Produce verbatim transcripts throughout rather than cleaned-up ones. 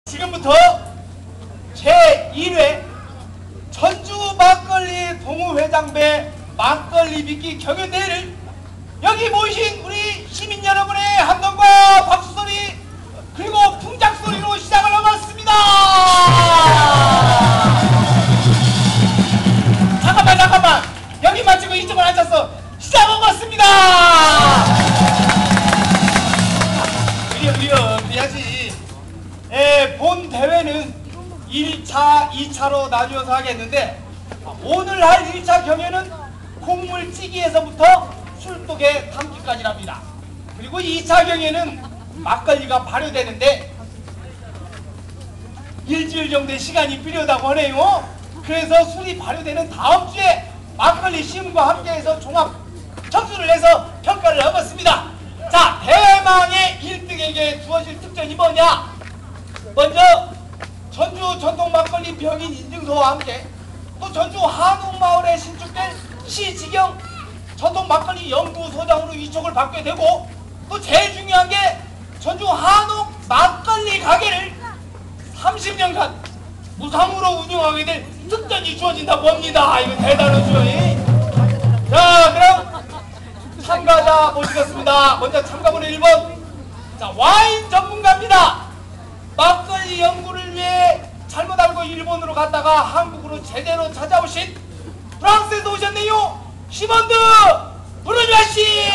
지금부터 제일 회 전주 막걸리 동호회장배 막걸리 빚기 경연대회를 여기 모이신 우리 시민 여러분의 함성과 박수소리 그리고 풍작소리로 시작을 하겠습니다. 잠깐만 잠깐만 여기만 찍고 이쪽을 앉아서 시작하겠습니다. 느려 느려 느려야지. 예, 본 대회는 일 차, 이 차로 나뉘어서 하겠는데 오늘 할 일 차 경연은 콩물 찌기에서부터 술독에 담기까지랍니다. 그리고 이 차 경연은 막걸리가 발효되는데 일주일 정도의 시간이 필요하다고 하네요. 그래서 술이 발효되는 다음 주에 막걸리 시음과 함께해서 종합 점수를 내서 평가를 하겠습니다. 자, 대망의 일 등에게 주어질 특전이 뭐냐? 먼저 전주 전통 막걸리 병인 인증서와 함께 또 전주 한옥마을에 신축된 시지경 전통 막걸리 연구소장으로 위촉을 받게 되고 또 제일 중요한 게 전주 한옥 막걸리 가게를 삼십 년간 무상으로 운영하게 될 특전이 주어진다고 합니다. 이거 대단하죠. 자, 그럼 참가자 모시겠습니다. 먼저 참가번호 일 번 자, 와인 전문가입니다. 막걸리 연구를 위해 잘못 알고 일본으로 갔다가 한국으로 제대로 찾아오신 프랑스에서 오셨네요. 시몬드 브루뉴아씨.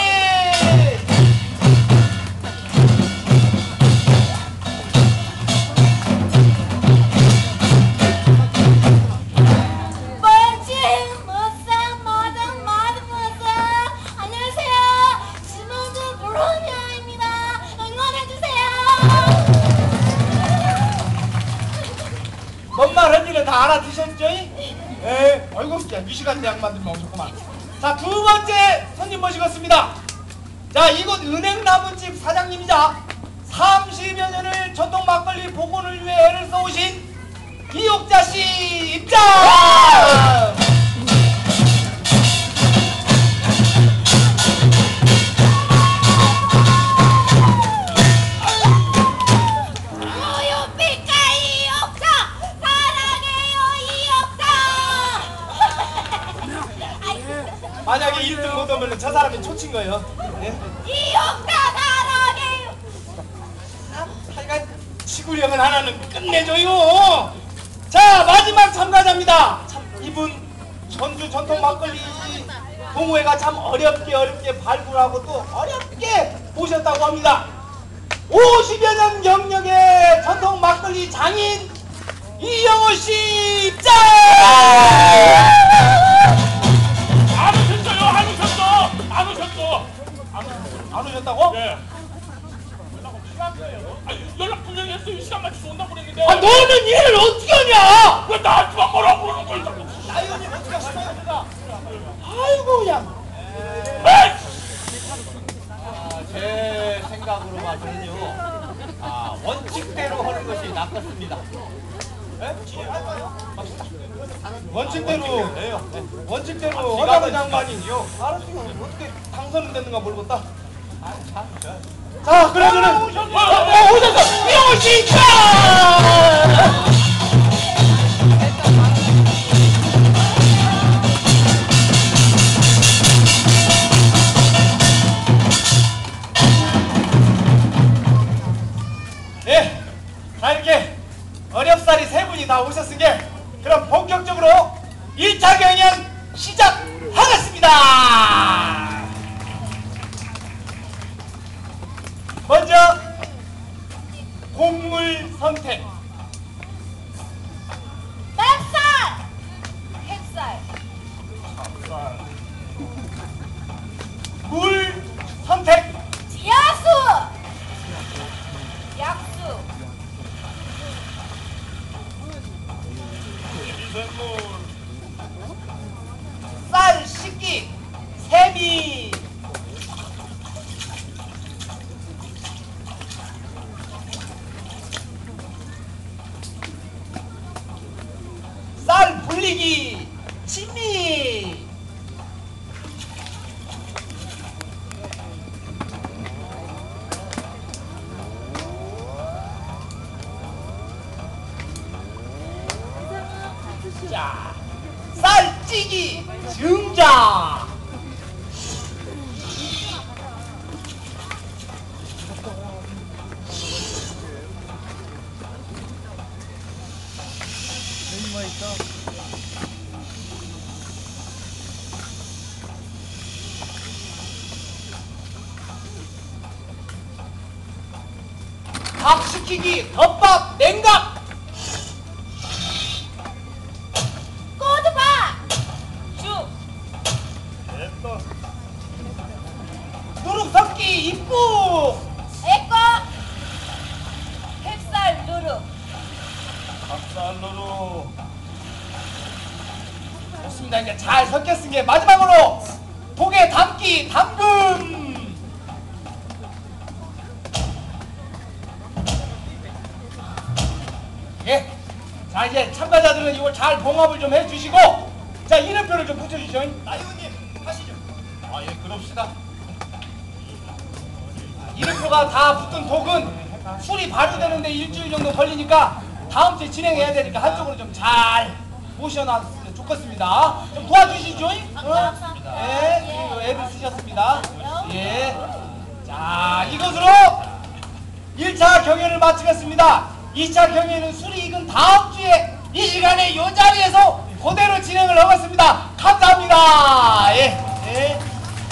뭔 말 한지는 다 알아듣으셨죠? 예, 어이구, 야, 이 시간대 양반들만 오셨구만. 자, 두 번째 손님 모시겠습니다. 자, 이곳 은행나무집 사장님이자 삼십여 년을 전통 막걸리 복원을 위해 애를 써오신 이옥자씨 입장! 만약에 일 등 못 오면 저 사람이 초친 거예요. 네? 이옥사 사랑해요. 하여간 지구력은 하나는 끝내줘요. 자, 마지막 참가자입니다. 참 이분 전주 전통 막걸리 동호회가 참 어렵게 어렵게 발굴하고 또 어렵게 모셨다고 합니다. 오십여 년 경력의 전통 막걸리 장인 이영호씨 입장! 안 오셨어요? 안 오셨어! 안 오셨어! 안, 안 오셨다고? 예. 연락 없이한 거예요. 아, 연락 분명히 했어요. 이 시간 맞춰서 온다고 그랬는데. 아, 너는 일을 어떻게 하냐? 왜 나한테만 뭐라고 그러는 거야? 나 이거 님 어떻게 하시나요, 제가? 아이고, 그냥. 에이! 아, 제 생각으로 봐서는요, 아, 원칙대로 하는 것이 낫겠습니다. 네? 원칙대로, 네요. 네. 원칙대로 아, 허다부 지갑은 장관이요. 알았어요. 어떻게 당선은 됐는가 모르겠다. 아, 참, 저. 자, 그러면은 어, 오셨어! 어, 어, 오셨어! 이영호 씨 차! 예, 자, 이렇게 어렵사리 세 분이 다 오셨으니 그럼 본격적으로 일 차 경연 시작하겠습니다. 먼저 곡물 선택. 맵쌀, 햇쌀, 물 선택. 지하수, 약수, 쌀 씻기. 세미. 쌀 불리기. 진미. 자, 쌀찌기 등장. 밥시키기 덮밥 냉각. 꼬드밥. 됐어. 누룩 섞기 입국. 에꺼. 햅쌀 누룩. 밥살로로. 좋습니다. 이제 잘 섞였으니 마지막으로 독에 담기 담금. 예. 자, 이제 참가자들은 이걸 잘 봉합을 좀 해주시고, 자, 이름표를 좀 붙여주시죠. 나이원님 하시죠. 아, 예, 그럽시다. 이름표가 다 붙은 독은 술이 발효되는데 일주일 정도 걸리니까 다음 주에 진행해야 되니까 한쪽으로 좀 잘 모셔놨으면 좋겠습니다. 좀 도와주시죠. 어? 예, 그리고 애들 쓰셨습니다. 예. 자, 이것으로 일 차 경연을 마치겠습니다. 이 차 경연은 술이 익은 다음 주에 이 시간에 이 자리에서 그대로 진행을 하겠습니다. 감사합니다. 예. 예.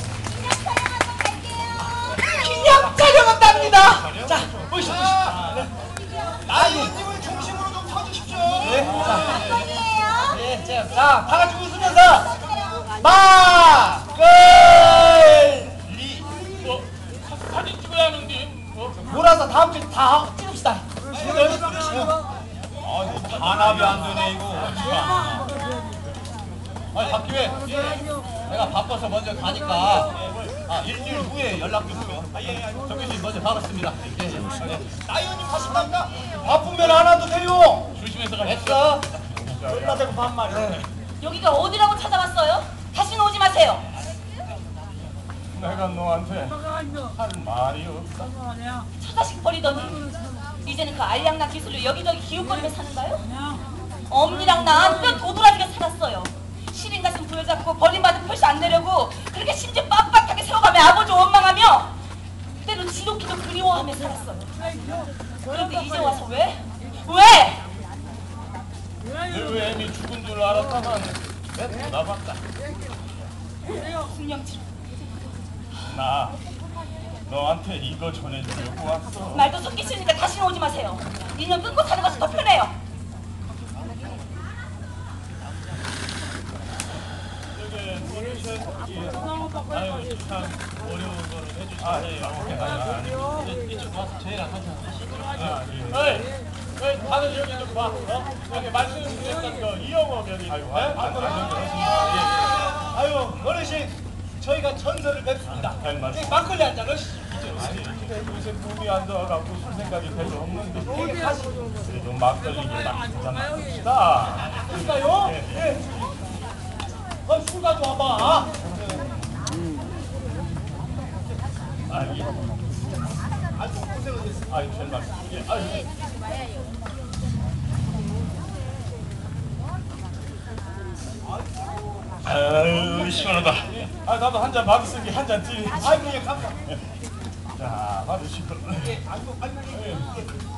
기념 촬영한답니다. 자, 보시죠, 보시죠. 나이원님을 중심으로 좀 서주십시오. 네, 자, 예, 자, 자, 다 같이 웃으면서 마, 끌, 리. 뭐 사- 사진 찍어야 하는데. 어? 몰아서 다음 주에 다 찍읍시다. 아, 단합이 안 되네, 이거. 아니, 박기회. 내가 바빠서 먼저 가니까, 아, 일주일 후에 연락 주세요. 아, 예, 예. 정규 씨 먼저 가겠습니다. 예, 예. 나이원님 가신답니까? 바쁘면 안 와도 돼요. 조심해서 가. 됐어. 얼마 되고 반말이야. 여기가 어디라고 찾아왔어요? 다시는 오지 마세요. 내가 너한테 할 말이 없다. 처자식 버리더니 이제는 그 알량난 기술로 여기저기 기웃거리며 사는가요? 엄니랑 난 뼈 도드라지게 살았어요. 시린 가슴 부여잡고 버림받은 표시 안 내려고 그렇게 심지 빡빡하게 세워가며 아버지 원망하며 때론 지독히도 그리워하며 살았어요. 그런데 이제 와서 왜? 왜? 내 애미 죽은 줄 알았다만 내 돌아봤다. 분명치 나 너한테 이거 전해주려고 왔어. 말도 섞기 싫으니까 다시는 오지 마세요. 인연 끊고 사는 것이 더 편해요. 이게 어르신 아유 참 어려운 거를 해주시네요. 이쪽 와서 저희랑 같이 하시죠. 어이, 어이, 다들 여기 좀 봐. 어? 여기 말씀드렸던 거 이영업 여기. 아유, 아유, 아유, 어르신, 저희가 전설을 뵙습니다. 잘 말씀. 여기 막걸리 한 잔, 어르신. 요새 몸이 안 좋아갖고 술 생각이 별로 없는데 여기 가시죠. 그래도 막걸리기 딱 한잔 합시다. 그럴까요? 예. 어, 술 가져와봐. 아, 예. 아주 고생을 했습니다. 아유, 잘 말씀. 예, 아유. 아유, 시원하다. 아, 나도 한 잔 받았으니 한 잔 드리. 아이고, 예, 감사합니다. 자, 받으시고. 예, 아이고, 아이고, 예.